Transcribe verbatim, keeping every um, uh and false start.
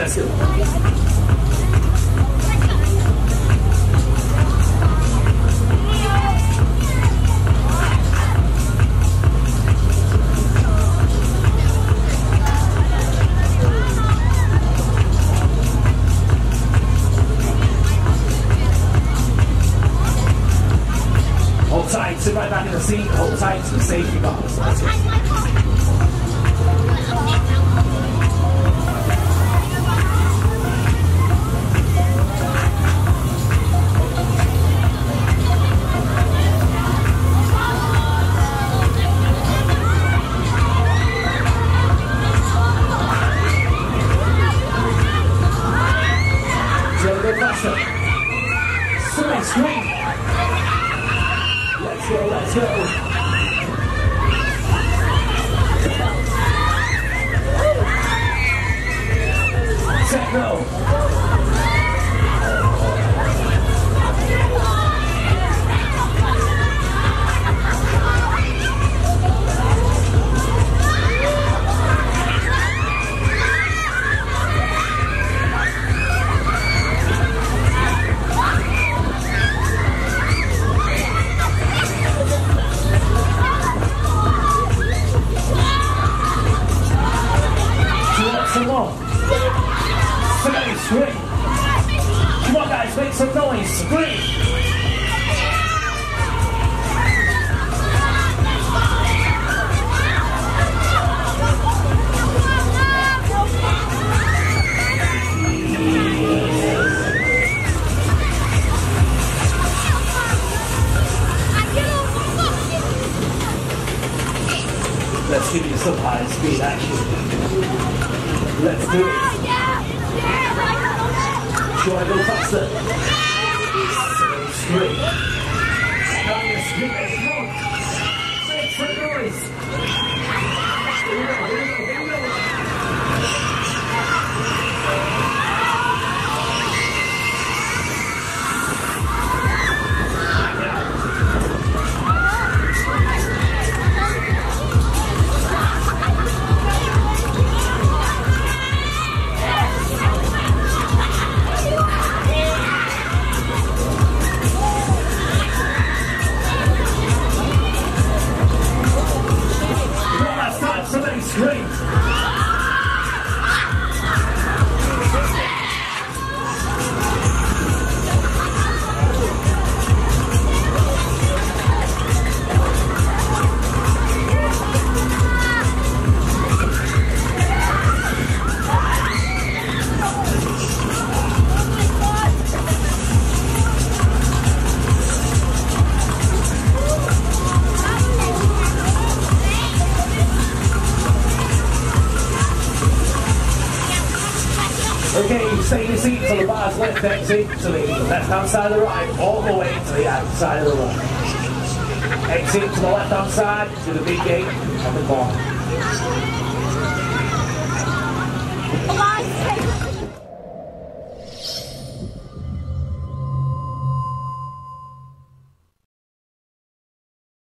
Let's go. Hold tight, sit right back in the seat, hold tight to the safety bars. Let's go. Let's go, let's go. Techno. Somebody scream. Come on guys, make some noise, scream. Let's give you some high speed action. Let's do it. Should I go faster? Straight. Down your street, come on. Make some noise. Here we go, here we go, here we go. Okay, stay in your seat to the bar's left exit, to the left hand side of the right, all the way to the outside of the right. Exit to the left hand side, to the big gate on the corner.